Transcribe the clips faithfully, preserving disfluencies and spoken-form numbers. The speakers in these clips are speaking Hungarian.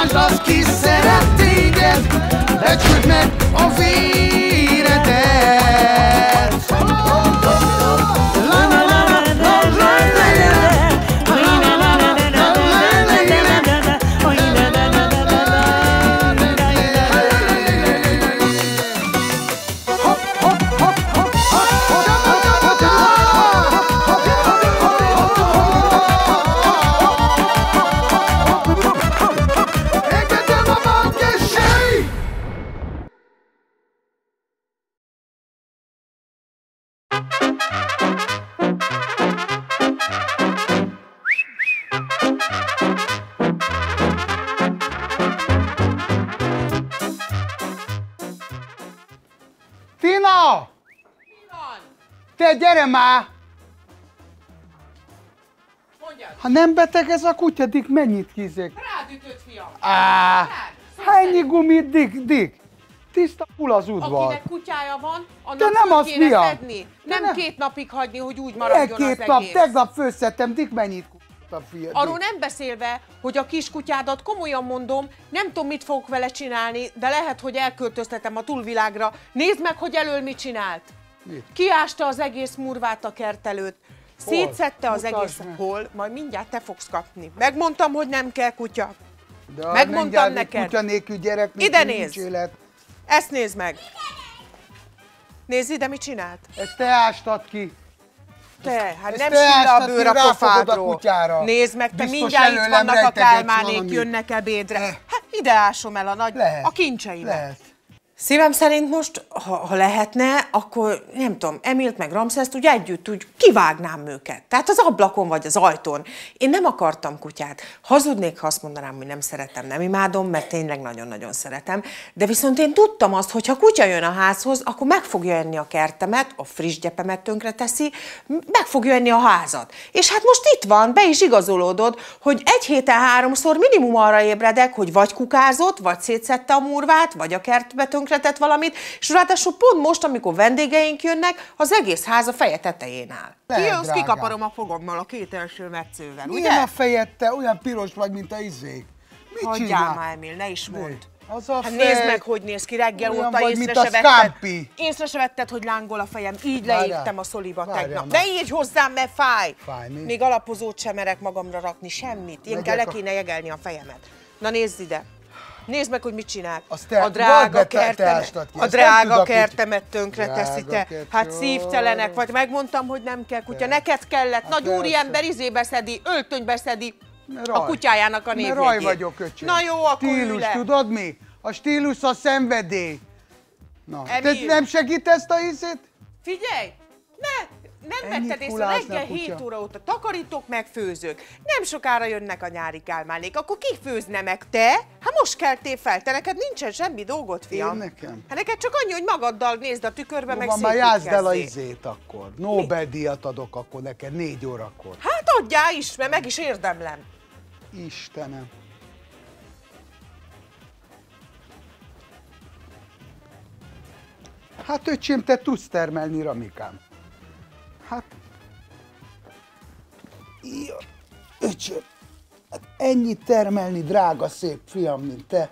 Lásd azt, ki szeret téged, becsüld meg a véredet. Tina! Te gyere már! Mondjad! Ha nem beteg ez a kutya, Dick, mennyit kízek? Rád ütött, fiam! Á, ennyi gumit, Dick, Dick! Tiszta full az udvar. Akinek kutyája van, annak De nem föl az, kéne fiam. szedni. De Nem nem. két napig hagyni, hogy úgy Egy maradjon két az nap, egész. tegnap főszedtem, Dick, mennyit kutya, fia, Arról Dick. nem beszélve, hogy a kiskutyádat, komolyan mondom, nem tudom, mit fogok vele csinálni, de lehet, hogy elköltöztetem a túlvilágra. Nézd meg, hogy elől mit csinált. Mit? Kiásta az egész murvát a kert előtt. Hol? Szétszedte az Mutasd egész... meg. Hol? Majd mindjárt te fogsz kapni. Megmondtam, hogy nem kell kutya. De a Megmondtam mindjárt neked. Kutya nélkül gyerek, Ide nincs nézd. élet. Ezt nézd meg. Nézd ide, mit csinált. Ezt te ástad ki. Te, hát Ezt nem te süll a ástad bőr ki, a ráfogod a pofádról. kutyára. Nézd meg, te Biztos mindjárt itt előlem vannak a rejtegetsz kálmánék, valamit. jönnek ebédre. Eh. Hát ide ásom el a nagy, Lehet. a kincseimet. Lehet. Szívem szerint most, ha, ha lehetne, akkor nem tudom, Emilt meg Ramszeszt úgy együtt úgy kivágnám őket. Tehát az ablakon vagy az ajtón. Én nem akartam kutyát. Hazudnék, ha azt mondanám, hogy nem szeretem, nem imádom, mert tényleg nagyon-nagyon szeretem. De viszont én tudtam azt, hogy ha kutya jön a házhoz, akkor meg fogja enni a kertemet, a friss gyepemet tönkre teszi, meg fogja enni a házat. És hát most itt van, be is igazolódod, hogy egy héten háromszor minimum arra ébredek, hogy vagy kukázott, vagy szétszedte a murvát, vagy a kertbe tönkretett valamit, és ráadásul pont most, amikor vendégeink jönnek, az egész ház a feje tetején áll. Lehet, Kijössz, drágám. kikaparom a fogommal a két első metszővel, ugye? Milyen a fejed, te? Olyan piros vagy, mint a izék. Mit Hagyjál csinál? már, Emil, ne is mondd. Az a Hát fej... nézd meg, hogy néz ki, reggel Olyan óta vagy, észre mint a se vetted. Scampi. Észre se vetted, hogy lángol a fejem. Így Várjál. leégtem a szoliba Várjál tegnap. már. Ne így hozzám, mert fáj. Fáj, mi? Még alapozót sem merek magamra rakni, semmit. Én Megyek kell le a- kéne jegelni a fejemet. Na nézd ide. Nézd meg, hogy mit csinál. Azt te- a drága vagy be, te- te kertemet, ástad ki, a ezt nem drága tudok így. kertemet tönkre teszi Drága te. kert, Hát jó. szívtelenek vagy. Megmondtam, hogy nem kell kutya. Neked kellett. Nagy persze. úriember izébe szedi, öltönybe szedi Mert a raj. kutyájának a Mert névjegyét. raj vagyok, öcsém. Na jó, akkor ülj Stílus, le. tudod mi? A stílus a szenvedély. Na, te Emil. nem segítesz a ízét? Figyelj! Ne! Nem Ennyit vetted észre, kulázna a reggel kutya. hét óra óta takarítok meg, főzök. Nem sokára jönnek a nyári kálmánék, akkor ki főzne meg? Te? Hát most keltél fel, te neked nincsen semmi dolgod, fiam. Én nekem? Hát neked csak annyi, hogy magaddal nézd a tükörbe, meg Van, már játszd el a szépítkezzél. izét akkor. Nobel-díjat adok akkor neked négy órakor. Hát adjál is, mert meg is érdemlem. Istenem. Hát öcsém, te tudsz termelni, Ramikám. Hát... Ja, öcsém, hát ennyit termelni, drága szép fiam, mint te.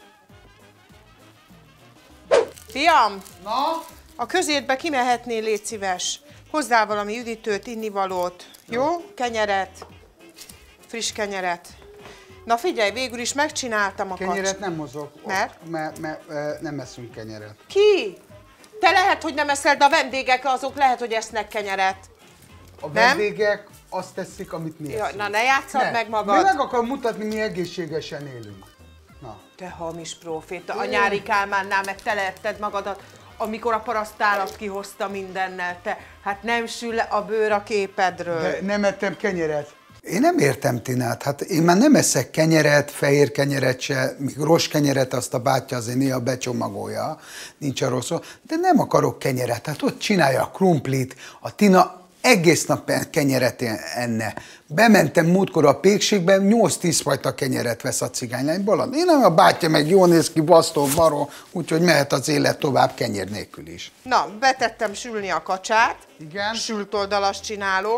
Fiam, Na? a közértbe kimehetnél, légy szíves. Hozzál valami üdítőt, innivalót, jó? Kenyeret, friss kenyeret. Na figyelj, végül is megcsináltam a Kenyeret kacsot. nem mozog. Mert? Mert, mert, mert nem eszünk kenyeret. Ki? Te lehet, hogy nem eszel, de a vendégek azok lehet, hogy esznek kenyeret. A Nem? vendégek azt teszik, amit mi Ja, eszünk. na ne játsszad Ne. meg magad. Mi meg akarom mutatni, mi egészségesen élünk. Na. Te hamis próféta, a nyári Kálmánnál meg teleetted magadat, amikor a parasztállat kihozta mindennel, te. Hát nem sül le a bőr a képedről. De nem ettem kenyeret. Én nem értem Tinát, hát én már nem eszek kenyeret, fehér kenyeret se, míg rossz kenyeret azt a bátyja azért néha becsomagolja, nincs arról szó, de nem akarok kenyeret, hát ott csinálja a krumplit, a Tina egész nap kenyeret enne. Bementem múltkor a pékségbe, nyolc-tíz fajta kenyeret vesz a cigánylány bolond. Én nem, a bátyja meg jól néz ki, basztó, baró, úgyhogy mehet az élet tovább kenyér nélkül is. Na, betettem sülni a kacsát. Igen. Sült oldalas csinálok.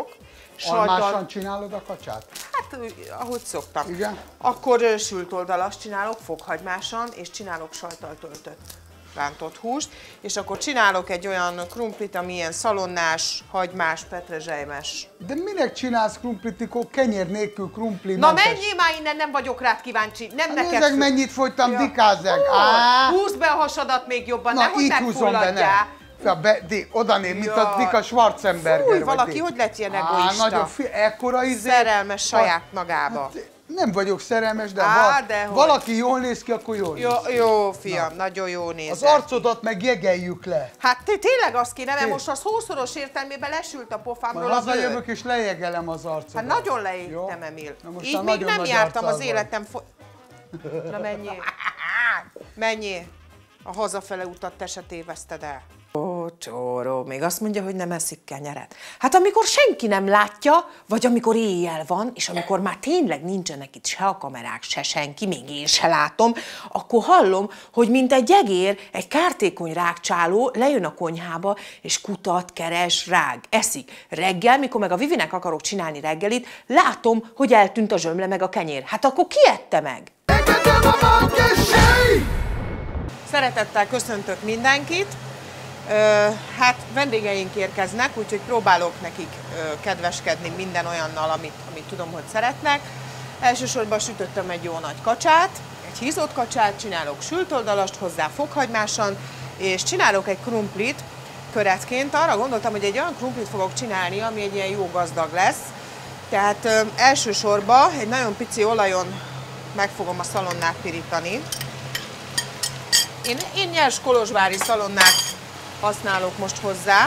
Almásan csinálod a kacsát? Hát, ahogy szoktam. Igen? Akkor ö, sült oldalast csinálok, fokhagymásan, és csinálok sajttal töltött rántott húst, és akkor csinálok egy olyan krumplit, ami ilyen szalonnás, hagymás, petrezselymes. De minek csinálsz krumplit, mikor kenyér nélkül krumpli? Na menjél már innen, nem vagyok rád kíváncsi, nem Hát neked. nézzek, mennyit fogytam, Ja. dikázzek. Ó, Á! húzd be a hasadat még jobban, Na, nehogy így húzom be, ne. megfulladjál. Ja, be, de, oda néz, mint a Jaj. Dika Schwarzenberger. Fúj, vagy valaki di. hogy lett ilyen Á, egoista? nagyon fi, ekkora izé. Szerelmes saját magába. Hát, nem vagyok szerelmes, de Á, ha dehogy. valaki jól néz ki, akkor jól néz Jó, ki. jó fiam, nagyon jó nézel. Az arcodat meg jegeljük le. Hát te tényleg azt kéne, mert Té- most a szószoros értelmében lesült a pofámról Majd a bőr. hazajövök és lejegelem az arcodat. Hát nagyon Jó? leégtem, Emil. Na most Így már még nagyon nem nagy jártam arccal az vagy. életem fo... Na menjél. Menjél. A hazafele utat te se téveszted el. Ó, csóró, még azt mondja, hogy nem eszik kenyeret. Hát amikor senki nem látja, vagy amikor éjjel van, és amikor már tényleg nincsenek itt se a kamerák, se senki, még én se látom, akkor hallom, hogy mint egy egér, egy kártékony rágcsáló lejön a konyhába, és kutat, keres, rág, eszik. Reggel, mikor meg a Vivinek akarok csinálni reggelit, látom, hogy eltűnt a zsömle meg a kenyér. Hát akkor ki ette meg? Engedjem a markesség! Szeretettel köszöntök mindenkit. Ö, hát vendégeink érkeznek, úgyhogy próbálok nekik ö, kedveskedni minden olyannal, amit, amit tudom, hogy szeretnek. Elsősorban sütöttem egy jó nagy kacsát, egy hízott kacsát, csinálok sült oldalast hozzá fokhagymásan, és csinálok egy krumplit köretként. Arra gondoltam, hogy egy olyan krumplit fogok csinálni, ami egy ilyen jó gazdag lesz. Tehát ö, elsősorban egy nagyon pici olajon meg fogom a szalonnát pirítani. Én, én nyers kolozsvári szalonnát használok most hozzá,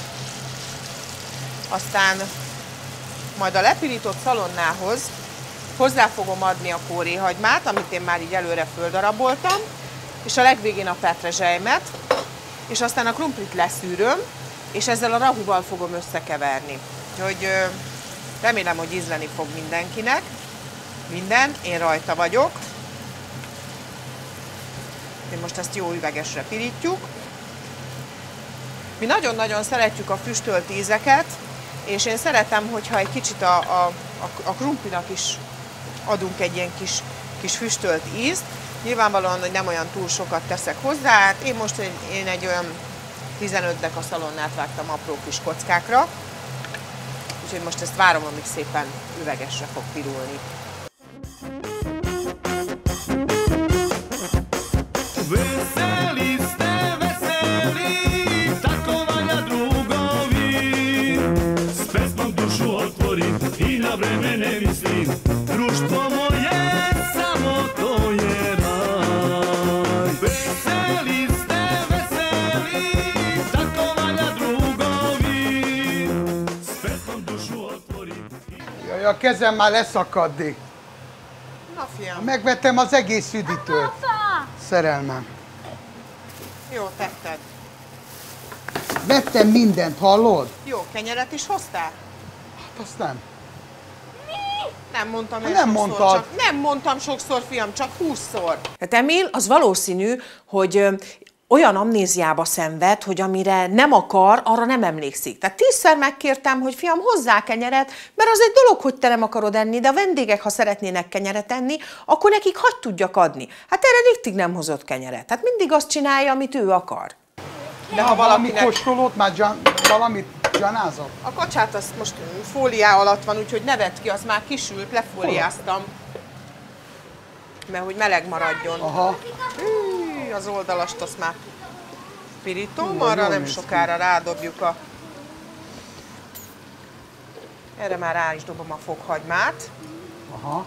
aztán majd a lepirított szalonnához hozzá fogom adni a kóréhagymát, amit én már így előre földaraboltam, és a legvégén a petrezselymet, és aztán a krumplit leszűröm, és ezzel a rahuval fogom összekeverni. Úgyhogy remélem, hogy ízleni fog mindenkinek. Minden, én rajta vagyok. Én most ezt jó üvegesre pirítjuk. Mi nagyon-nagyon szeretjük a füstölt ízeket, és én szeretem, hogyha egy kicsit a, a, a krumplinak is adunk egy ilyen kis, kis füstölt ízt. Nyilvánvalóan, hogy nem olyan túl sokat teszek hozzá, hát én most egy, én egy olyan tizenöt deka szalonnát vágtam apró kis kockákra, úgyhogy most ezt várom, amíg szépen üvegesre fog pirulni. Veseli ste, veseli, tako valja drugovi. S pesmom dušu otvorim i na vreme ne mislim. Društvo moje, samo to je raj. Veseli ste, veseli, tako valja drugovi. S pesmom dušu otvorim. Jaj, a kezem már leszakadni. Na fiam, Megvettem az egész üdítőt. Szerelmem. jó tetted. Vettem mindent, hallod? Jó, kenyeret is hoztál? Hát azt nem. Nem mondtam el Nem sokszor, mondtad. csak nem mondtam sokszor, fiam, csak húszszor. Tehát Emil, az valószínű, hogy ö, olyan amnéziába szenved, hogy amire nem akar, arra nem emlékszik. Tehát tízszer megkértem, hogy fiam, hozzá kenyeret, mert az egy dolog, hogy te nem akarod enni, de a vendégek, ha szeretnének kenyeret enni, akkor nekik hagy tudjak adni. Hát erre riktig nem hozott kenyeret. Tehát mindig azt csinálja, amit ő akar. De ha Valami valakinek... kóstolót, már gyan, valamit gyanázott? A kacsát azt most fóliá alatt van, úgyhogy ne vedd ki, az már kisült, lefóliáztam. Mert hogy meleg maradjon. Aha. Hű, az oldalast azt már pirítom, Hú, arra jól nem néz ki. sokára rádobjuk a... Erre már rá is dobom a fokhagymát. Aha.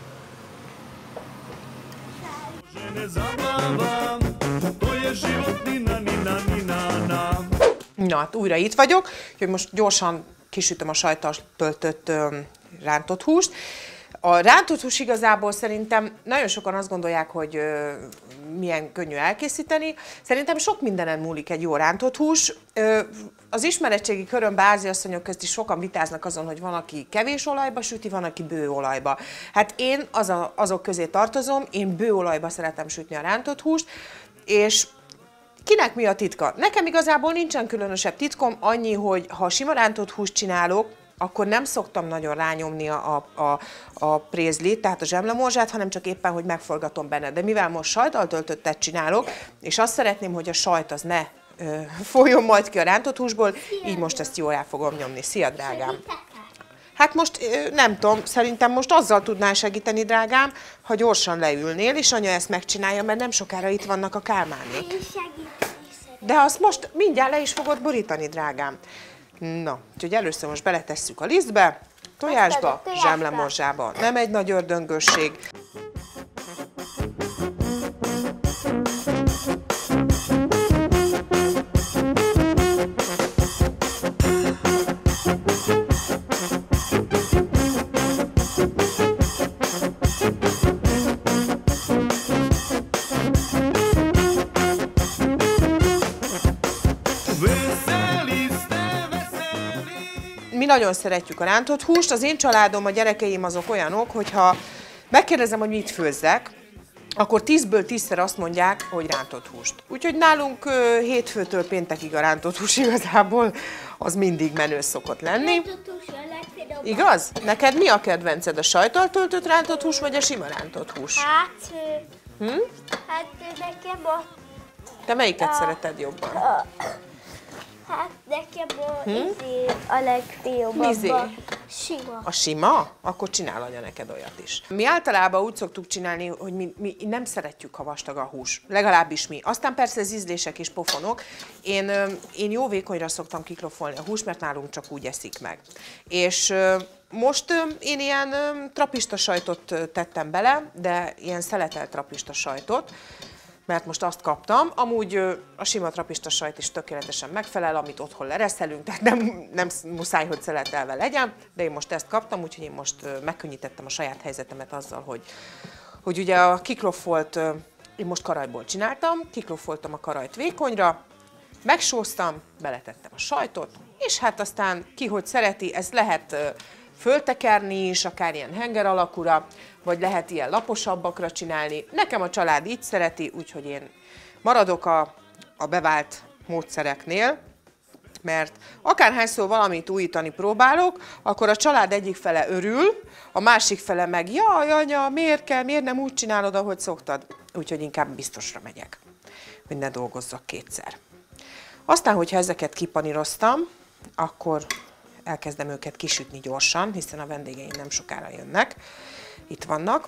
Žene zabava, to je život nina, nina, nina, na. Na, hát újra itt vagyok, úgyhogy most gyorsan kisütöm a sajttal töltött ö, rántott húst. A rántott hús igazából szerintem nagyon sokan azt gondolják, hogy ö, milyen könnyű elkészíteni. Szerintem sok mindenen múlik egy jó rántott hús. Ö, az ismeretségi körömben háziasszonyok közt is sokan vitáznak azon, hogy van, aki kevés olajba süti, van, aki bő olajba. Hát én az a, azok közé tartozom, én bő olajba szeretem sütni a rántott húst, és kinek mi a titka? Nekem igazából nincsen különösebb titkom, annyi, hogy ha sima rántott húst csinálok, akkor nem szoktam nagyon rányomni a, a, a prézlit, tehát a zsemlemorzsát, hanem csak éppen, hogy megforgatom benne. De mivel most sajttal töltöttet csinálok, és azt szeretném, hogy a sajt az ne ö, folyjon majd ki a rántott húsból, így most ezt jól el fogom nyomni. Szia, drágám! Hát most nem tudom, szerintem most azzal tudnál segíteni, drágám, ha gyorsan leülnél, és anya ezt megcsinálja, mert nem sokára itt vannak a Kálmánék. De azt most mindjárt le is fogod borítani, drágám. Na, úgyhogy először most beletesszük a lisztbe, tojásba, zsemlemorzsába. Nem egy nagy ördöngösség. Mi nagyon szeretjük a rántott húst, az én családom, a gyerekeim azok olyanok, hogyha megkérdezem, hogy mit főzzek, akkor tízből tízszer azt mondják, hogy rántott húst. Úgyhogy nálunk hétfőtől péntekig a rántott hús igazából az mindig menő szokott lenni. Igaz? Neked mi a kedvenced? A sajttal töltött rántott hús, vagy a sima rántott hús? Hát, Hm? hát nekem a... Te melyiket szereted jobban? a hát nekem a, Hm? izé, a legfiobb Mizé? abban. Sima. A sima? Akkor csinál anya neked olyat is. Mi általában úgy szoktuk csinálni, hogy mi, mi nem szeretjük, ha vastag a hús. Legalábbis mi. Aztán persze az ízlések is pofonok. Én, én jó vékonyra szoktam kiklofolni a húst, mert nálunk csak úgy eszik meg. És most én ilyen trapista sajtot tettem bele, de ilyen szeletelt trapista sajtot, mert most azt kaptam. Amúgy a sima trapista sajt is tökéletesen megfelel, amit otthon lereszelünk, tehát nem, nem muszáj, hogy szeletelve legyen, de én most ezt kaptam, úgyhogy én most megkönnyítettem a saját helyzetemet azzal, hogy, hogy ugye a kiklofolt, én most karajból csináltam, kiklofoltam a karajt vékonyra, megsóztam, beletettem a sajtot, és hát aztán ki hogy szereti, ez lehet föltekerni is, akár ilyen henger alakúra, vagy lehet ilyen laposabbakra csinálni. Nekem a család így szereti, úgyhogy én maradok a, a bevált módszereknél, mert akárhányszor valamit újítani próbálok, akkor a család egyik fele örül, a másik fele meg, jaj, anya, miért kell, miért nem úgy csinálod, ahogy szoktad? Úgyhogy inkább biztosra megyek, hogy ne dolgozzak kétszer. Aztán, hogyha ezeket kipaníroztam, akkor elkezdem őket kisütni gyorsan, hiszen a vendégeim nem sokára jönnek. Itt vannak.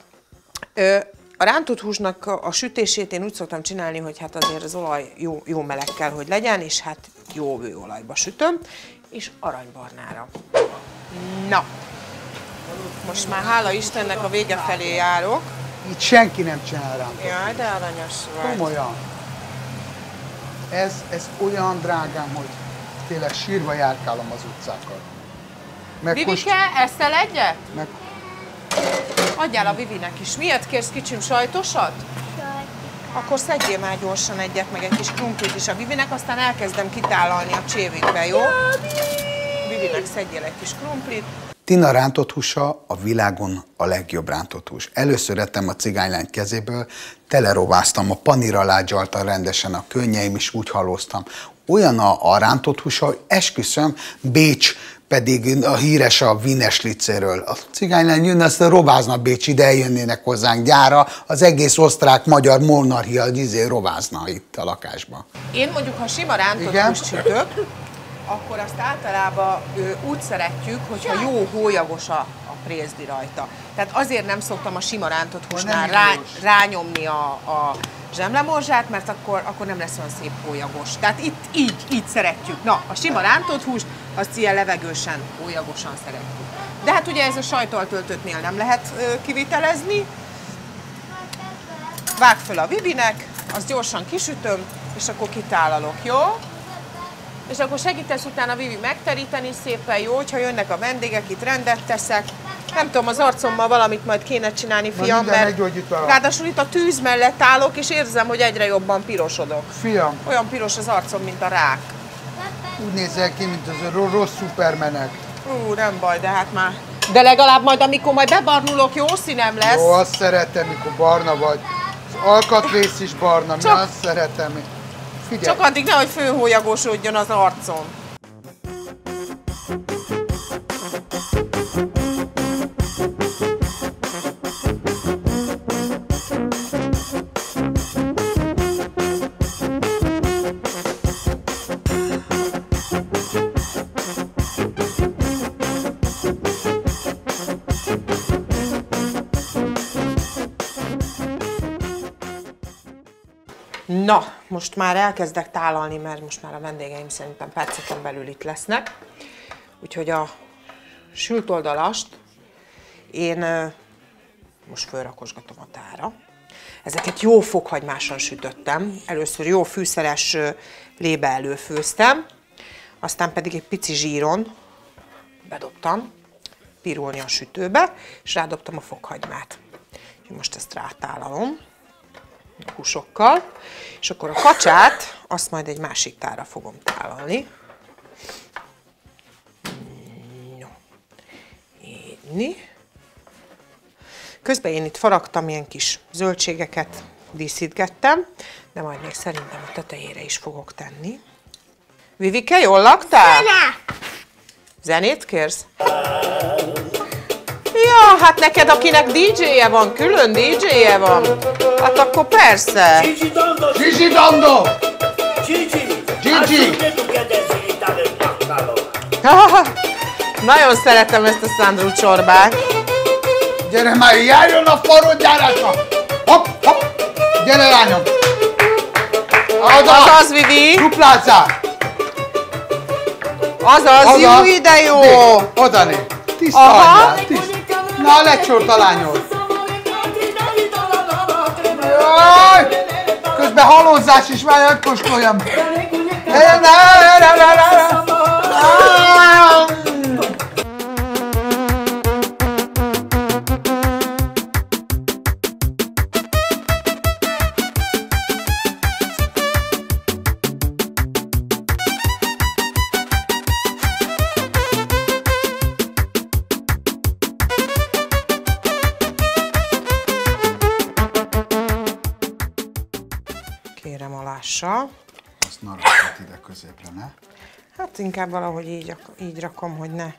A rántott húsnak a sütését én úgy szoktam csinálni, hogy hát azért az olaj jó, jó meleg kell, hogy legyen, és hát jó olajba sütöm, és aranybarnára. Na, most már hála Istennek a vége felé járok. Itt senki nem csinál rántott. Jaj, de aranyos vagy. Komolyan. Ez, ez olyan drágám, hogy tényleg sírva járkálom az utcákat. Meg Vivike, eszel egyet? meg... Adjál a Vivinek is. Miért kérsz kicsim sajtosat? Akkor szedjél már gyorsan egyet, meg egy kis krumplit is a Vivinek, aztán elkezdem kitálalni a csévékbe, jó? Vivinek szedjél egy kis krumplit. Tina rántott húsa a világon a legjobb rántott hús. Először ettem a cigánylány kezéből, telerováztam, a panír alá gyalta rendesen a könnyeim, és úgy halóztam. Olyan a, a rántott húsa, hogy esküszöm, Bécs pedig a híres a Wiener Schlitzerről. A cigánylány jönne, azt rovázna Bécs, ide eljönnének hozzánk gyára, az egész osztrák-magyar monarchia izé rovázna itt a lakásban. Én mondjuk, ha sima rántott húst sütök, akkor azt általában ő, úgy szeretjük, hogyha jó hólyagos a, a prézli rajta. Tehát azért nem szoktam a sima rántott húsnál rá, rányomni a, a zsemlemorzsát, mert akkor, akkor nem lesz olyan szép hólyagos. Tehát itt így, így szeretjük. Na, a sima rántott húst, azt ilyen levegősen, hólyagosan szeretjük. De hát ugye ez a sajttal töltöttnél nem lehet ö, kivitelezni. Vág föl a Vivinek, azt gyorsan kisütöm, és akkor kitálalok, jó? És akkor segítesz utána Vivi megteríteni szépen, jó, hogyha jönnek a vendégek, itt rendet teszek. Nem tudom, az arcommal valamit majd kéne csinálni, fiam, mert ráadásul itt a tűz mellett állok, és érzem, hogy egyre jobban pirosodok. Fiam. Olyan piros az arcom, mint a rák. Úgy nézel ki, mint az a rossz szupermenek. Ú, nem baj, de hát már... De legalább majd, amikor majd bebarnulok, jó színem lesz. Jó, azt szeretem, mikor barna vagy. Az alkatrész is barna, Csak... mi azt szeretem. Figyelj. Csak addig nehogy főhólyagosodjon az arcom. Na, most már elkezdek tálalni, mert most már a vendégeim szerintem perceken belül itt lesznek. Úgyhogy a sült oldalast én most fölrakosgatom a tára. Ezeket jó fokhagymáson sütöttem. Először jó fűszeres lébe előfőztem, aztán pedig egy pici zsíron bedobtam pirulni a sütőbe, és rádobtam a fokhagymát. Most ezt rátálalom húsokkal, és akkor a kacsát azt majd egy másik tárra fogom tálalni. No. Így. Közben én itt faragtam ilyen kis zöldségeket, díszítgettem, de majd még szerintem a tetejére is fogok tenni. Vivike, jól laktál? Zene! Zenét kérsz? Ja, hát neked, akinek dé dzséje van, külön dé dzséje van, hát akkor persze. Gigi Dondo, Gigi Dondo! Gigi, Gigi! así que tú quieres irritar el pantalón. Nagyon szeretem ezt a Sandro csorbát. Gyere már, járjon a forró gyárása! Hopp, hopp! Gyere, lányom! Oda! Azaz, Vivi! Duplázzál! Azaz, jó ide jó! Né, oda né! Tiszta Aha. anyjál, tiszta! Na, lecsort a lányod! Jaj! Közben halózás is várja, hogy kóstoljam! Kérem alássa. Azt ne rakod ide középre, ne? Hát inkább valahogy így, így rakom, hogy ne.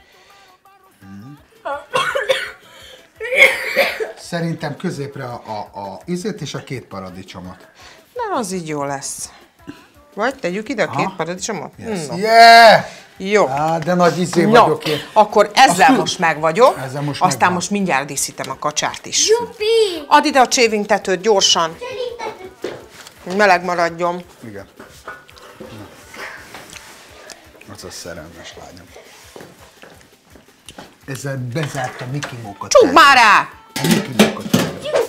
Szerintem középre a, a, a izét és a két paradicsomot. Na, az így jó lesz. Vagy tegyük ide a két paradicsomot? Yes. No. Yeah! Jó. Á, de nagy izé No, vagyok én. akkor ezzel Azt most meg vagyok, Ezzel most aztán megvan. most mindjárt díszítem a kacsát is. Jupi! Add ide a csévingtetőt gyorsan, hogy meleg maradjon. Igen. Na. Az a szerelmes lányom. Ezzel bezárt a Mickey Mókat. Csukd már rá! A Mickey Mókat.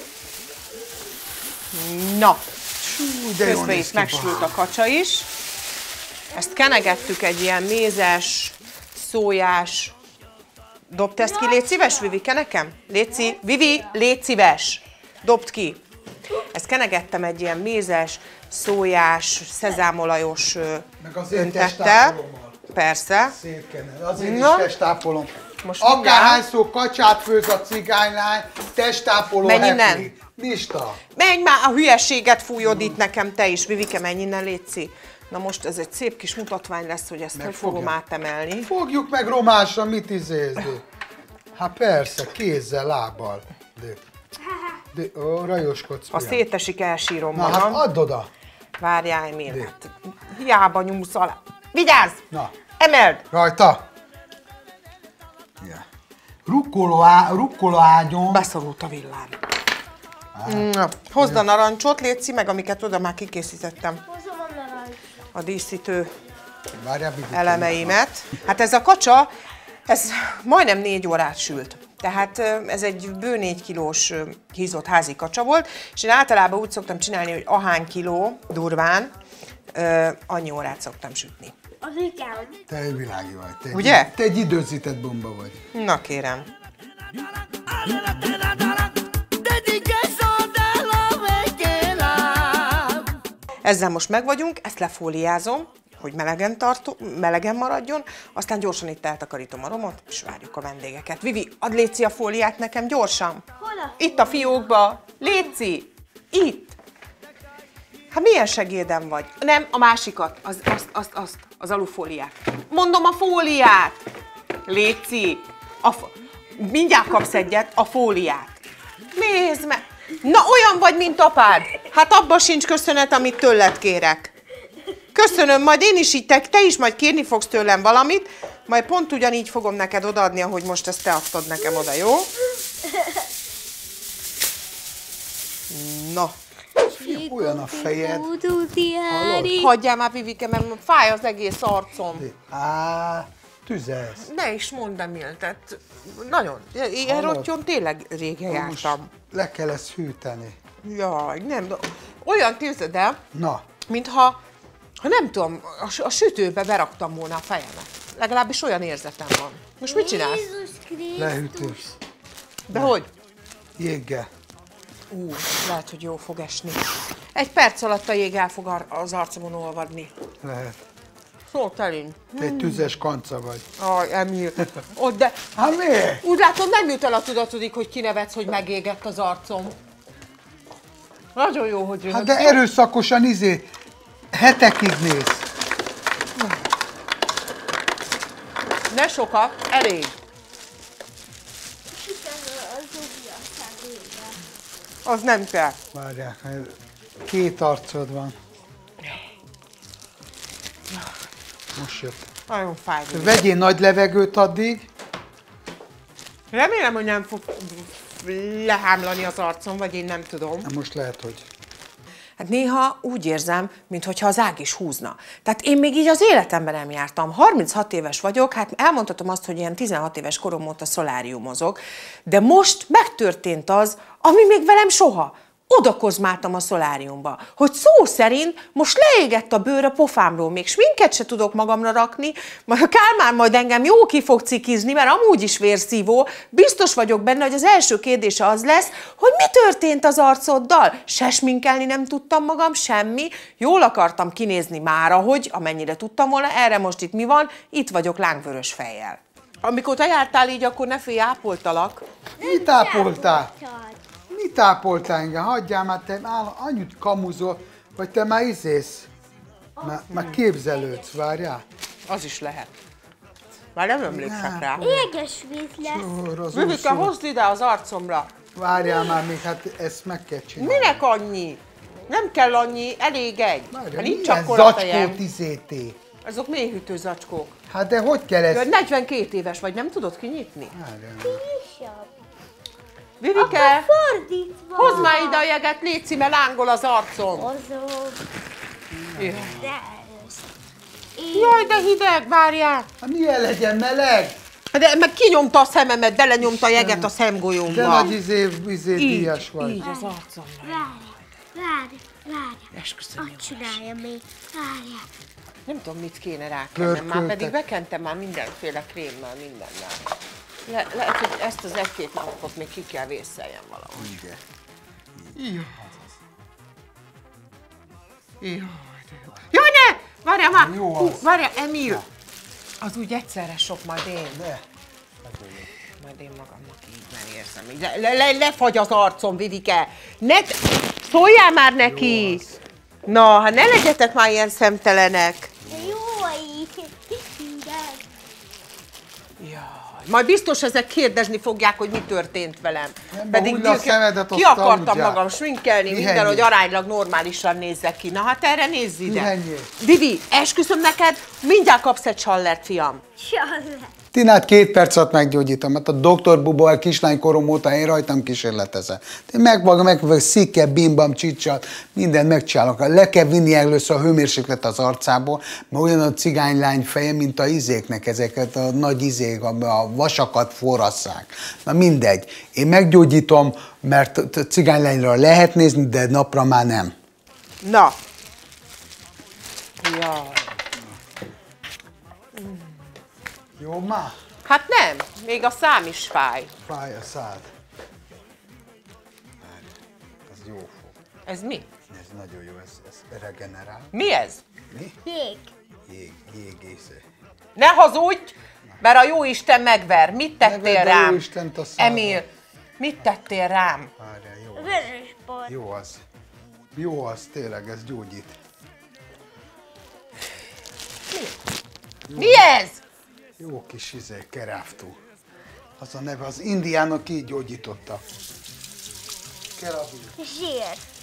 Na, De jól közben néz itt ki, megsült a kacsa is. Ezt kenegettük egy ilyen mézes, szójás. Dobd ezt ki, légy szíves, Vivike, nekem? Léci, Vivi, légy szíves! Dobd ki! Ezt kenegettem egy ilyen mézes, szójás, szezámolajos ö, Meg az én öntettel. testápolommal. Persze. Szétkened. Azért Na. is testápolom. Most Akárhányszor kacsát főz a cigánylány, testápoló Menj happy. innen. Lista. Menj már, a hülyeséget fújod itt nekem, te is. Vivike, menj innen, létszi. Na most ez egy szép kis mutatvány lesz, hogy ezt hogy Megfogja. fogom átemelni. Fogjuk meg romásra, mit izézni. Hát persze, kézzel, lábbal. De, de ó, rajoskodsz. Ha fiam. szétesik, elsírom Na hát magam. add oda. Várjál, Emil, hát hiába nyúlsz alá. Vigyázz! Na. Emeld! Rajta. Ja. Rukkoló, á, rukkoló ágyon. Beszorult a villám. Na, hozd a narancsot, létszi meg, amiket oda már kikészítettem. Hozom a narancs. A díszítő Várjál, Bibi. elemeimet. Hát ez a kacsa, ez majdnem négy órát sült. Tehát ez egy bő négy kilós hízott házi kacsa volt, és én általában úgy szoktam csinálni, hogy ahány kiló durván, annyi órát szoktam sütni. Az igen. Te egy világi vagy. Te egy, Ugye? Te egy időzített bomba vagy. Na kérem. Ezzel most meg vagyunk, ezt lefóliázom, hogy melegen, tartó, melegen maradjon, aztán gyorsan itt eltakarítom a romot, és várjuk a vendégeket. Vivi, add léci a fóliát nekem gyorsan. Hol a Itt a fiókba. Léci! Itt! Hát milyen segédem vagy? Nem, a másikat, az, azt, azt, azt, az alufóliát. Mondom a fóliát! Léci! A fo- Mindjárt kapsz egyet, a fóliát. Nézd meg! Na, olyan vagy, mint apád. Hát abban sincs köszönet, amit tőled kérek. Köszönöm, majd én is így, te, te is majd kérni fogsz tőlem valamit, majd pont ugyanígy fogom neked odaadni, ahogy most ezt te adtad nekem oda, jó? Na, olyan a fejed. Hagyjál már, Vivike, mert fáj az egész arcom. Á, tüzelsz. Ne is mondd, Emil, tehát nagyon. Ilyen Hallod? rottyon tényleg régen Most jártam. le kell ezt hűteni. Jaj, nem, de olyan képzeld el, Na, mintha, ha nem tudom, a, a sütőbe beraktam volna a fejemet. Legalábbis olyan érzetem van. Most mit csinálsz? Jézus Krisztus. lehűtős. De hogy? Jéggel. Ú, lehet, hogy jó fog esni. Egy perc alatt a jég el fog ar- az arcomon olvadni. Lehet. Szó telén. Te egy tüzes kanca vagy. Aj, Emil. Ott, de Hát miért? úgy látom, nem jut el a tudatodik, hogy kinevetsz, hogy megégett az arcom. Nagyon jó, hogy röhögsz. Hát de erőszakosan izé, hetekig néz. Ne sokat, elég. Az nem kell. Várják, két arcod van. Most jött. Nagyon fáj. Vegyél nagy levegőt addig. Remélem, hogy nem fog lehámlani az arcom, vagy én nem tudom. Na most lehet, hogy... Hát néha úgy érzem, mintha az ág is húzna. Tehát én még így az életemben nem jártam. harminchat éves vagyok, hát elmondhatom azt, hogy ilyen tizenhat éves korom óta szoláriumozok, de most megtörtént az, ami még velem soha. Oda kozmáltam a szoláriumba, hogy szó szerint most leégett a bőr a pofámról, még sminket se tudok magamra rakni, majd a Kálmán majd engem jó ki fog cikizni, mert amúgy is vérszívó, biztos vagyok benne, hogy az első kérdése az lesz, hogy mi történt az arcoddal? Se sminkelni nem tudtam magam, semmi, jól akartam kinézni mára, hogy amennyire tudtam volna, erre most itt mi van, itt vagyok lángvörös fejjel. Amikor te jártál így, akkor ne félj, ápoltalak. Mit ápoltál? Mit ápoltál engem? Hagyjál már, te áll, annyit kamuzol, vagy te már izész. Már, már képzelődsz, várjál. Az is lehet. Már nem emlékszek rá. Éges víz lesz. Csor, az Vivike, úszó. hozd ide az arcomra. Várjál már még, hát ezt meg kell csinálni. Minek annyi? Nem kell annyi, elég egy. Várjál, Ha nincs milyen akkor a fejem. zacskót izété? Azok mélyhűtő zacskók. Hát de hogy kell ezt? negyvenkét éves vagy, nem tudod kinyitni? Várjál. Kisabb. Vivike, Fordítva. hozd már ide a jeget, léci, mert lángol az arcom. Hozom. Jaj, De Jaj, de hideg, várjál. Hát milyen legyen meleg? De meg kinyomta a szememet, belenyomta a jeget a szemgolyómba. De nagy izé, izé Így, díjas vagy. így az arcomra. várj, várj, várj. Esküszöm, jó. Azt csinálja még. Várjál. Nem tudom, mit kéne rákennem, már Pörköltek. pedig bekentem már mindenféle krémmel, mindennel. Le, lehet, hogy ezt az egy-két napot még ki kell vészeljem valahogy. Igen. Jaj. Jaj, de jó. Jaj, ne! Várjál már! Jó Hú, az. várjál, Emil! Az úgy egyszerre sok, majd én. De. Majd én magamnak így nem érzem. Így le, le, le, lefagy az arcom, Vivike! Ne, t- szóljál már neki! Na, hát ne legyetek már ilyen szemtelenek! Jó, így. Hideg. Jaj, majd biztos ezek kérdezni fogják, hogy mi történt velem. Nem, hull a szemedet, ki azt akartam aludjál. magam sminkelni, minden, Pihenjél. hogy aránylag normálisan nézzek ki. Na hát erre nézz ide. Pihenjél. Vivi, esküszöm neked, mindjárt kapsz egy sallert, fiam. Csalle. Tinát két perc alatt meggyógyítom, mert a doktor Buba a kislánykorom óta én rajtam kísérletezem. Én megvagom, meg szikkel, bimbam, csicsal, mindent megcsinálok. Le kell vinni először a hőmérséklet az arcából, mert olyan a cigánylány feje, mint a izéknek, ezeket a nagy izék, a a vasakat forrasszák. Na mindegy. Én meggyógyítom, mert a cigánylányra lehet nézni, de napra már nem. Na. Jaj. Jó már? Hát nem, még a szám is fáj. Fáj a szád. Ez jó fog. Ez mi? Ez nagyon jó, ez, ez regenerál. Mi ez? Mi? Jég. Jég, jégésze. Ne hazudj, mert a jóisten megver. Mit tettél Ne vedd a rám? Jóistent a szádba. Emil, mit tettél rám? Várjál, jó az. Vörös bor. Jó az. Jó az, tényleg, ez gyógyít. Mi ez? Jó kis izé, keráftó. Az a neve, az indiánok így gyógyította. Keravú. Zsír.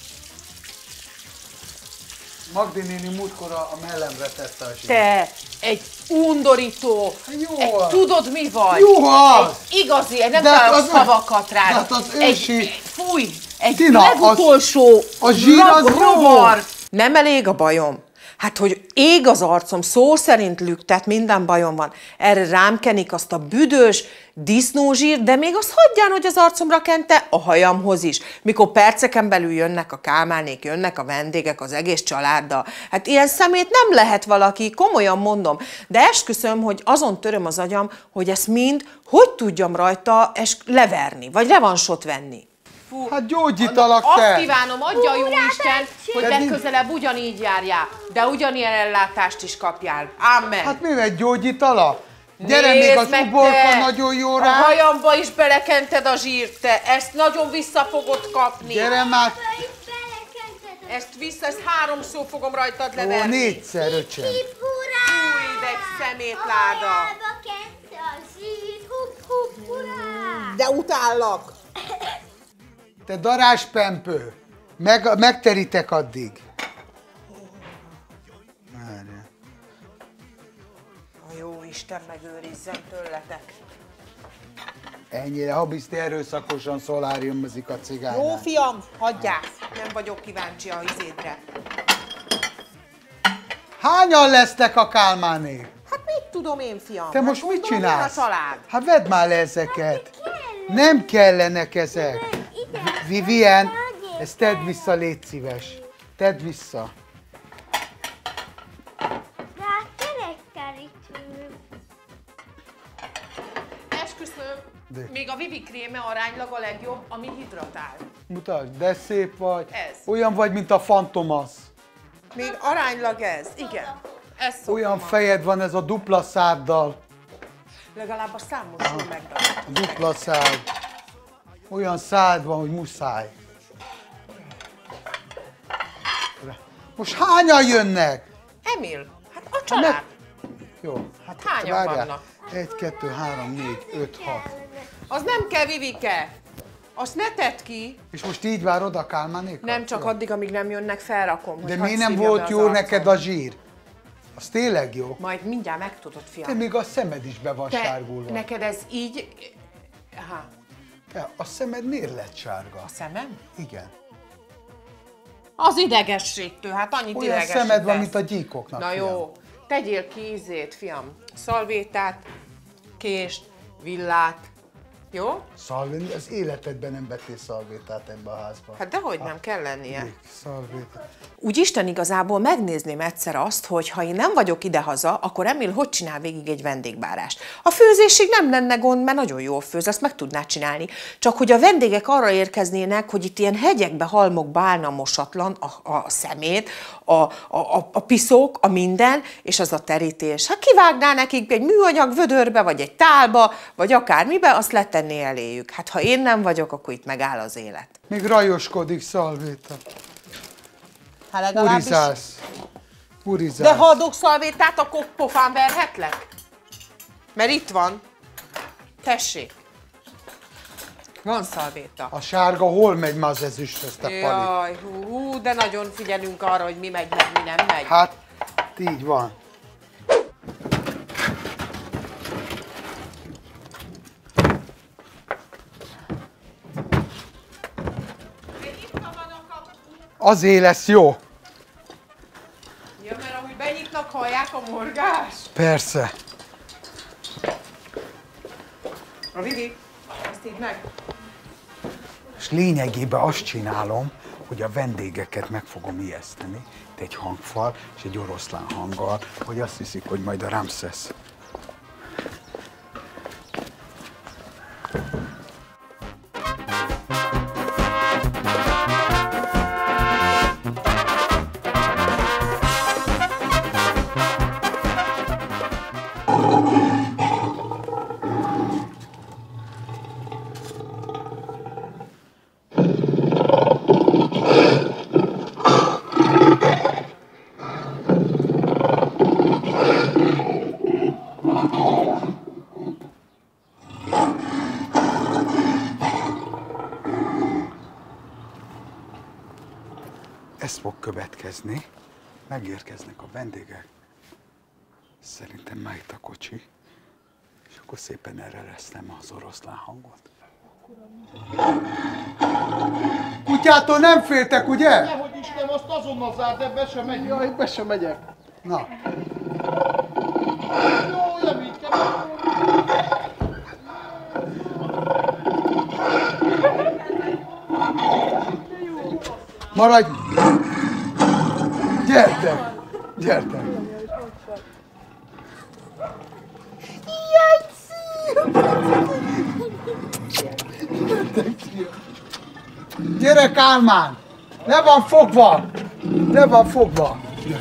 Magdi néni múltkor a a mellemre tette a zsírt. Te, egy undorító, Jó egy, az. tudod mi vagy? Jó az! Egy igazi, egy nem De hát találok az- szavakat de rád. hát az egy, ősi- Fúj, Egy Tina, legutolsó az- a zsír az rab- jó rovar. Nem elég a bajom. Hát, hogy ég az arcom, szó szerint lüktet, minden bajom van. Erre rám kenik azt a büdös disznózsír, de még azt hagyján, hogy az arcomra kente a hajamhoz is. Mikor perceken belül jönnek a Kálmánék, jönnek a vendégek, az egész családdal. Hát ilyen szemét nem lehet valaki, komolyan mondom. De esküszöm, hogy azon töröm az agyam, hogy ezt mind hogy tudjam rajta es- leverni, vagy revansot venni. Fú, Hát gyógyítalak azt te! kívánom, adja a jó Isten, hogy Te mi- legközelebb ugyanígy járjál, de ugyanilyen ellátást is kapjál. Amen. Hát mi egy gyógyítala? Gyere, még Nézd az meg uborka te! nagyon jó A rá. hajamba is belekented a zsírt, te. Ezt nagyon vissza fogod kapni. Gyere már! Ezt vissza, ezt háromszor fogom rajtad Ó, leverni. négyszer, öcsém. Új, de egy szemétláda. De utállak. Te daráspempő! Meg, megterítek addig. Várjál. A jó Isten megőrizzen tőletek. Ennyire, ha biztos erőszakosan szoláriumozik a cigány. Jó fiam, hagyjál. Nem vagyok kíváncsi a izédre. Hányan lesztek a Kálmánék? Hát mit tudom én, fiam? Te Hát most mit gondolom, csinálsz? milyen a család. Hát vedd már le ezeket. Nem kellenek ezek. Vivien, ezt tedd vissza, légy szíves. Tedd vissza. Esküszöm, De. még a Vivi kréme aránylag a legjobb, ami hidratál. Mutasd, de szép vagy. Ez. Olyan vagy, mint a Fantomas. Még aránylag ez, igen. Ez szoktam. Olyan fejed van ez a dupla száddal. Legalább a számosul megdagadtam. Dupla szád. Olyan szád van, hogy muszáj. Most hányan jönnek? Emil, hát a család. Jó, hát Hányan várjál. vannak? Egy, kettő, három, négy, öt, hat. Az nem kell, Vivike. Azt ne tedd ki. És most így várod a Kálmánékat? Nem csak addig, amíg nem jönnek, felrakom. hogy De hadd miért nem szívja volt be az jó arcom. neked a zsír? Az tényleg jó. Majd mindjárt megtudod, Te fiam. még a szemed is be van Te, sárgulva. neked ez így... Aha, Te, a szemed miért lett sárga? a szemem? Igen. Az idegességtől, hát annyit Olyan idegesít szemed van, lesz. mint a gyíkoknak. Na fiam. jó, tegyél ki ízét, fiam. Szalvétát, kést, villát. Jó? Szalvé, az életedben nem vettél szalvétát ebbe a házba. Hát dehogy nem kell lennie. Még szalvétát. Úgy Isten igazából megnézném egyszer azt, hogy ha én nem vagyok idehaza, akkor Emil hogy csinál végig egy vendégbárást. A főzésig nem lenne gond, mert nagyon jól főz, azt meg tudná csinálni. Csak hogy a vendégek arra érkeznének, hogy itt ilyen hegyekbe, halmokba állna mosatlan a, a szemét, a, a, a, a piszok, a minden, és az a terítés. Hát kivágná nekik egy műanyag vödörbe, vagy egy tálba, vagy akármibe, azt letenné eléjük. Hát ha én nem vagyok, akkor itt megáll az élet. Még rajoskodik szalvéta. Hát legalábbis... Urizálsz. Urizálsz. De ha adok szalvétát, akkor pofán verhetlek? Mert itt van. Tessék. Van szalvéta. A sárga hol megy már az ezüsthöz, te pali? Jaj, hú, hú, de nagyon figyelünk arra, hogy mi megy, meg mi nem megy. Hát, így van. Azért lesz jó. Ja, mert ahogy benyitnak, hallják a morgás. Persze. A Vivi, ezt így meg. És lényegében azt csinálom, hogy a vendégeket meg fogom ijeszteni, itt egy hangfal és egy oroszlán hanggal, hogy azt hiszik, hogy majd a Ramszesz. Ez fog következni. Megérkeznek a vendégek. Szerintem már itt a kocsi. És akkor szépen erre lesznem az oroszlán hangot. Kutyától nem féltek, ugye? Nehogy Isten, azt azonnal zárd, de be sem megy. Jaj, be sem megyek. Na. Jó, nem így kell. Maradj! Gyertek! Gyertek! Jaj, gyere, Kálmán! Le van fogva! Le van fogva!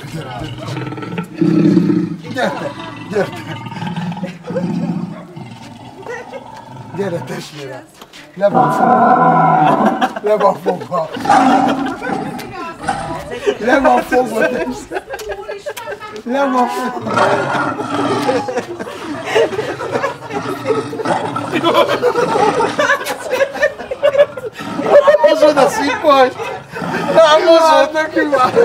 Gyertek! Gyertek! Gyere, testvérem! Le van fogva! Le van fogva! Le van fogva, testvérem! Le van fogva! Hozod a szipolyt! Nem hozod! Nekünk már!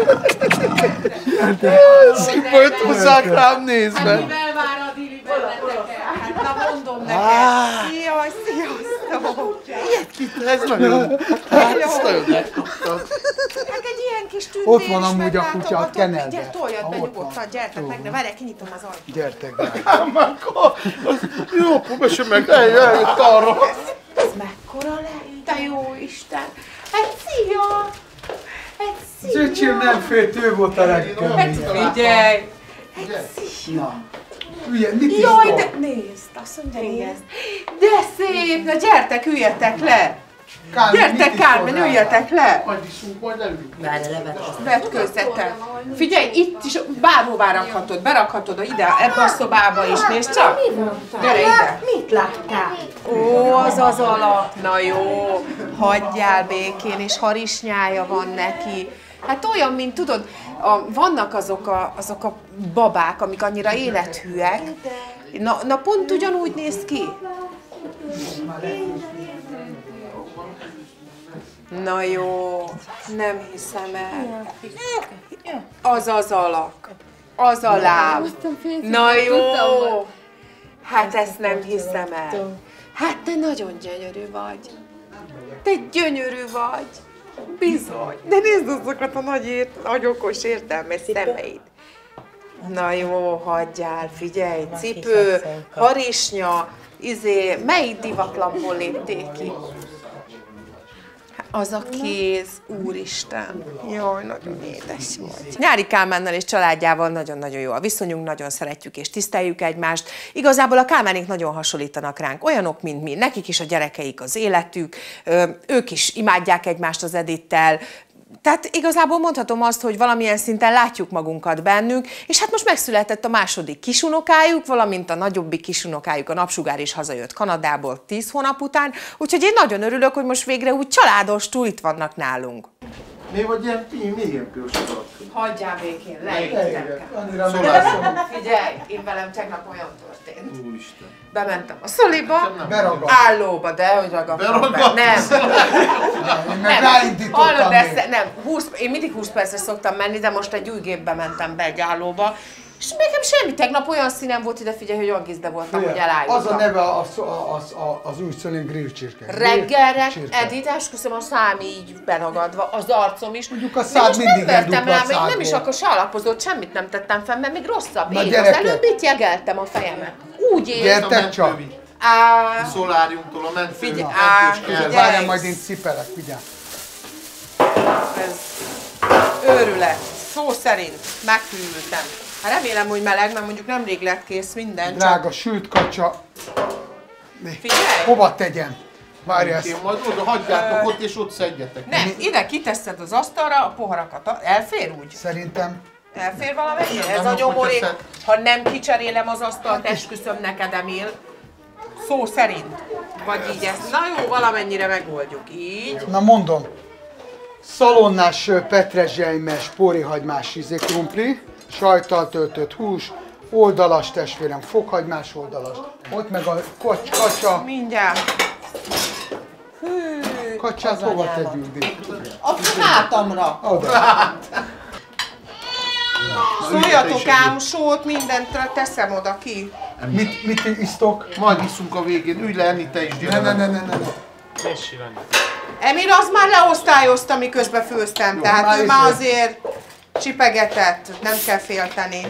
Szipolyt hozzák rám nézve! Mivel vár a Dili benneteket? Hát na mondom neked. Jaj, sziasztok! Ez nagyon... Hát ezt nagyon megkaptad. Hát egy ilyen kis tündér Ott van is amúgy a meglátogatott. kutya, a kenelbe. Gyere, toljad be Ott nyugodtan, van. gyertek meg, de várj, kinyitom az ajtót. Gyertek, gyertek! Akkor... Jó, akkor be sem meg. Eljön, eljött arra. Ez mekkora lett, te jó Isten! Hát szia! Hát szia! Zöcsém nem félt, ő volt a legkeményebb. Figyelj! Hát szia! Na, ugye, mit is Jaj, szól? de nézd, azt mondja, nézd. De szép, na gyertek, üljetek le! Kálmán, mit Gyertek, is Kármen, szól üljetek le! Majd iszunk, majd leülünk. Vetközzetek. Figyelj, itt is bárhová rakhatod, berakhatod ide, ebbe a szobába is, nézd csak! Gyere ide! Mit láttál? Ó, az az alap, na jó, hagyjál békén, és harisnyája van neki. Hát olyan, mint tudod, a, vannak azok a, azok a babák, amik annyira élethűek. Na, na pont ugyanúgy néz ki. Na jó, nem hiszem el. Az az alak, az a láb. Na jó, hát ezt nem hiszem el. Hát te nagyon gyönyörű vagy. Te gyönyörű vagy. Bizony. De nézd azokat a nagy, ért, nagy okos értelmes szemeid. Na jó, hagyjál, figyelj, cipő, harisnya, izé, melyik divatlamból lépték ki? Az a kéz, úristen. Jaj, nagyon édes vagy. Nyári Kálmánnal és családjával nagyon-nagyon jó a viszonyunk, nagyon szeretjük és tiszteljük egymást. Igazából a Kálmánék nagyon hasonlítanak ránk, olyanok, mint mi. Nekik is a gyerekeik az életük, ők is imádják egymást az Edittel. Tehát igazából mondhatom azt, hogy valamilyen szinten látjuk magunkat bennük, és hát most megszületett a második kisunokájuk, valamint a nagyobbik kisunokájuk, a Napsugár is hazajött Kanadából tíz hónap után, úgyhogy én nagyon örülök, hogy most végre úgy családostul itt vannak nálunk. Mi vagy ilyen, mi ilyen piros alatt? Hagyjál békén, leítem. Annyira Szóval- meglátom. Figyelj, én velem tegnap olyan történt. Úristen. Bementem a szoliba, Beragadt. állóba, de hogy ragadtam be. Beragadt? Nem. Én meg ráindítottam Hallod, még. ezt, nem, húsz, én mindig húsz percre szoktam menni, de most egy új gépbe mentem be egy állóba, és nekem semmi, tegnap olyan színem volt ide, figyelj, hogy olyan gizde voltam, hogy elájultam. Az a neve az, az, az új szolén grill csirke. Reggelre, Csirke. Edith, esküszöm, a szám így beragadva, az arcom is. Mondjuk a Még szád most mindig nem vertem eldugva a rá, még nem szádból. is akkor se alapozott, semmit nem tettem fel, mert még rosszabb. Na, Én az gyerekek. előbb itt jegeltem a fejemet. Úgy érzem. Gyertek csak! Á, Szoláriumtól a mentő. Figyelj, a á, mentős kell. figyelj. Várjál, majd én cipelek, figyelj. ez őrület. Szó szerint meghűltem. Hát remélem, hogy meleg, mert mondjuk nemrég lett kész minden, csak Drága sült kacsa. figyelj. Hova tegyem? Várj ezt. Én majd oda hagyjátok ott, és ott szedjetek. Nem, ide kiteszed az asztalra a poharakat. Elfér úgy? Szerintem Elfér valamennyi? Nem, Ez nem, a nyomorék. hogy Ha nem kicserélem az asztalt, esküszöm neked, Emil. Szó szerint. Vagy így ezt. Na jó, valamennyire megoldjuk. Így. na mondom, szalonnás ö, petrezselymes, pórihagymás izé krumpli, sajttal töltött hús, oldalas testvérem, fokhagymás oldalas. Ott meg a kacs, kacsa, Mindjárt. Hű, kacsát az hova anyámat. tegyünk, Di? A hátamra. Oda. Szóljatok ám, sót, mindent teszem oda ki. Mit, mit isztok? Majd iszunk a végén. Ülj le enni te is, Ne, gyere. ne, ne, ne, ne, ne. Emir az már leosztályozta, miközben főztem, jó, tehát már ő már azért csipegetett, nem kell félteni.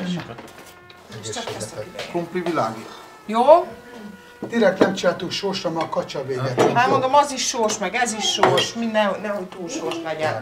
Krumpli világi. Jó? Direkt nem csináltuk sósra, már a kacsa véget. Hát mondom, az is sós, meg ez is sós, minden, nehogy túl sós legyen.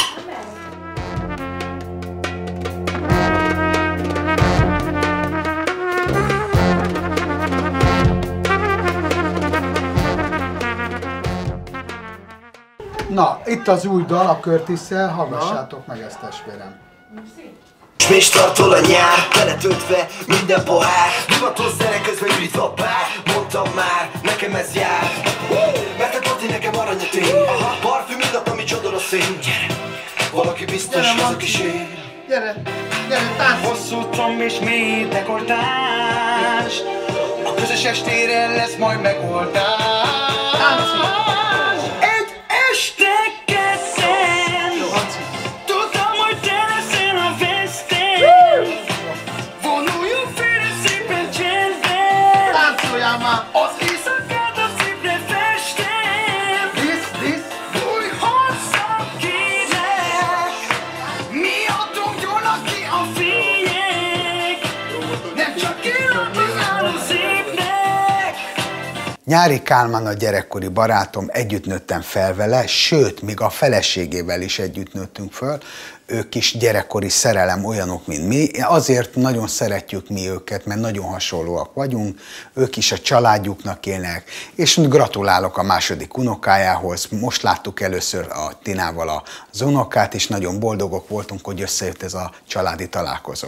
Na, itt az új dal a Curtis-szel, hallgassátok meg ezt, testvérem. És tartol a nyár, beletöltve minden pohár. Divatos zene közben ürit a pár. Mondtam már, nekem ez jár. Mert a Kati nekem arany a tény. Parfüm illat, ami csodol a szén. Valaki biztos az a kísér. Gyere, gyere, tánc! Hosszú tomb és mély dekoltás. A közös estére lesz majd megoldás. Egy este kezden. Tudtam, hogy te leszel a veszten. Vonuljunk félre szépen csendben. Táncoljál már! Az éjszakát a szépre festem. Visz, visz! Új hozzám kérek. Mi adunk gyónak ki a fények. Nem csak illat az álló szépnek. Nyári Kálmán a gyerekkori barátom, együtt nőttem fel vele, sőt, még a feleségével is együtt nőttünk föl. Ők is gyerekkori szerelem, olyanok, mint mi. Azért nagyon szeretjük mi őket, mert nagyon hasonlóak vagyunk. Ők is a családjuknak élnek, és gratulálok a második unokájához. Most láttuk először a Tinával az unokát, és nagyon boldogok voltunk, hogy összejött ez a családi találkozó.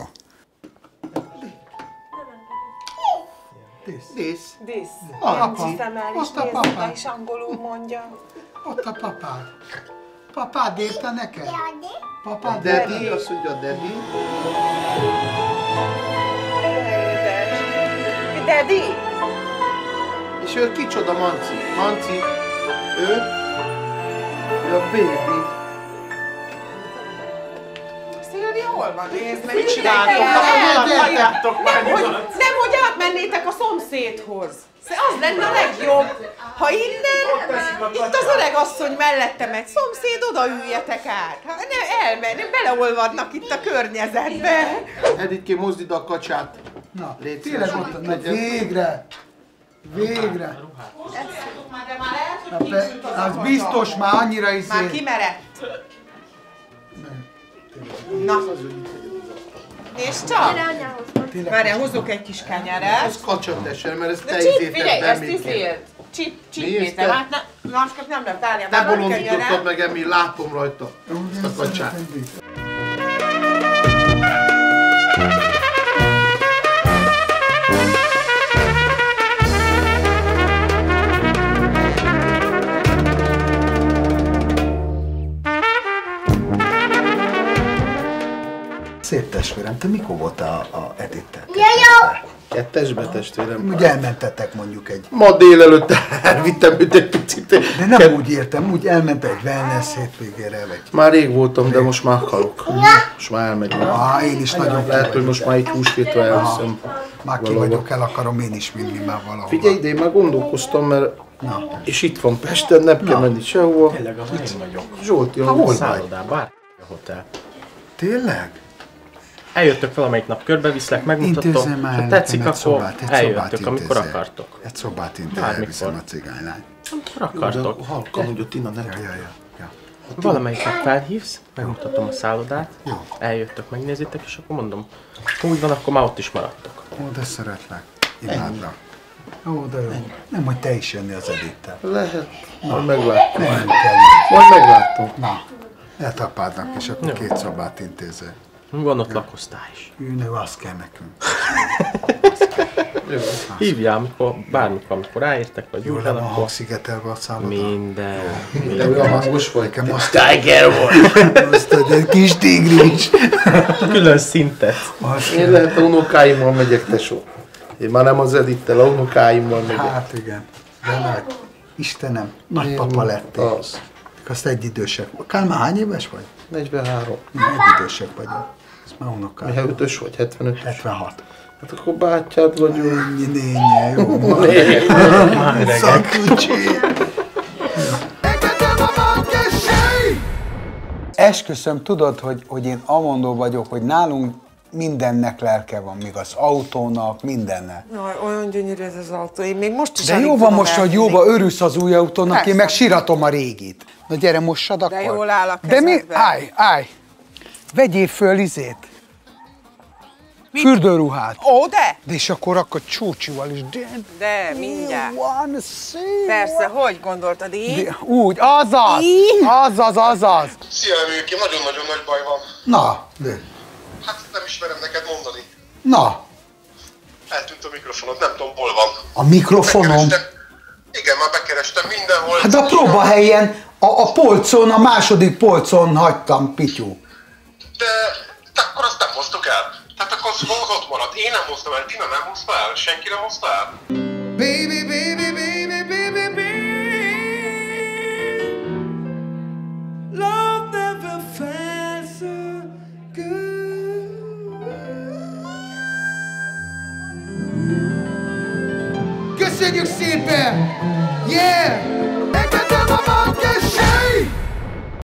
Dísz. Dísz. Apa, Szemel is ott a nézd, papád. és angolul mondja. Ott a papád. Papád írta neked? Papád Daddy, azt mondja daddy. Daddy! És ő kicsoda Manci? Manci, ő? Ő a baby. Szilvi, hol van? Nézd meg, Mit mindenki csináltok? el- Halljátok már Nem, hogy, nyugodt. nem, hogy átmennétek a szomszédhoz. Az lenne a legjobb. Ha innen, itt az öreg asszony mellette megy, szomszéd, oda üljetek át. Ha ne, elmenni, beleolvadnak itt a környezetbe. Editké, mozdíd a kacsát. Na, Légy tényleg szíves, ott, hogy na, legyen. végre, végre. De már lehet, Na, hogy pe- kicsült az az a biztos, kacsa. már annyira Már izé. kimerett. Na. Nézd csak! Várjál, hozzuk egy kis kenyeret. Ez kacsatesen, mert ez De te csíp, izéted figyelj, ezt bemégy. izélt. Csíp, Mi csípétem, ezt? hát ne, másképp nem lehet, várjál, Te már van bolondítottad kenyeret. meg, Emil, látom rajta ezt a kacsát. Szép testvérem, te mikor voltál a, a Edittel? Kettesbe, testvérem. Ugye elmentetek mondjuk egy... Ma délelőtt elvittem őt egy picit. De nem úgy értem, úgy elment egy wellness hétvégére, vagy... Már rég voltam, de most már halok. Most már elmegyünk. Ah, én is nagyon Lehet, hogy most már egy húsvétra elviszem. Már ki valahol. vagyok, el akarom én is vinni már valahova. Figyelj, de én már gondolkoztam, mert Na. és itt van Pesten, nem kell menni sehova. Tényleg, az én vagyok. Zsolt, jön, hol hol vagy? vagy? Szállodában, a hotel. Tényleg? Eljöttök valamelyik nap, körbeviszlek, megmutatom, Intézzem már ha nekem tetszik, egy akkor szobát, egy eljöttök, szobát amikor intézzél. akartok. Egy szobát intéz, Bármikor. elviszem a cigánylányt. Amikor akartok. Halka, mondja Tina, ne. Ja, ja, ja. ja. Valamelyik nap felhívsz, megmutatom a szállodát, Jó. eljöttök, megnézitek, és akkor mondom, ha úgy van, akkor már ott is maradtok. Ó, de szeretlek. Imádlak. Ó, de jó. Nem, hogy te is jönni az Edittel. Lehet. Majd meglátom. Nem kell. Majd meglátom. Na, eltapádnak, és akkor Jó. két szobát intézel. Van ott lakosztály is. Ülnő, az kell nekünk. Hívjál, amikor, bármikor, amikor ráértek, vagy Jól úgy le van, van akkor hangszigetelve a szálloda? minden. De olyan hangos vagy. Nekem azt Tiger volt. azt, hogy egy kis tigris. Külön szintet. Azt Én lehet a unokáimmal megyek, tesó. Én már nem az Edittel, a unokáimmal megyek. Hát igen. De meg, Istenem, nagypapa lettél. Az. Azt egy idősek. Kálmán, hány éves vagy? negyvenhárom. Mi egy idősek vagyunk. Ez már unokád. Mi ötös vagy, hetvenötös? hetvenhat. Hát akkor bátyád vagyok. Ennyi nénye, jó. Né. Szakucsi. esküszöm, tudod, hogy, hogy én amondó vagyok, hogy nálunk mindennek lelke van, még az autónak, mindennek. Jaj, olyan gyönyörű ez az autó, én még most is De alig jó van tudom most, hogy elhinni. jóba örülsz az új autónak, Persze. én meg síratom a régit. Na gyere, mossad akkor. jól áll a De mi? kezedben. Állj, állj! Vegyél föl izét. Fürdőruhát. Ó, de? De és akkor akkor csúcsival is. De, De, mindjárt. Van, szép. Persze, hogy gondoltad így? De, úgy, azaz, Így? azaz, azaz. Szia, Emőki, nagyon-nagyon nagy baj van. Na, de. Hát nem ismerem neked mondani. Na, Eltűnt a mikrofonod, nem tudom, hol van. a mikrofonom. Bekerestem. Igen, már bekerestem mindenhol. Hát a próbahelyen, a, a polcon, a második polcon hagytam, Pityú. De, de akkor azt nem hoztuk el. Tehát akkor az ott maradt. Én nem hoztam el, Tina nem hozta el, senki nem hozta el. Baby, baby, baby, baby, baby. Love never felt so good. Köszönjük szépen! Yeah!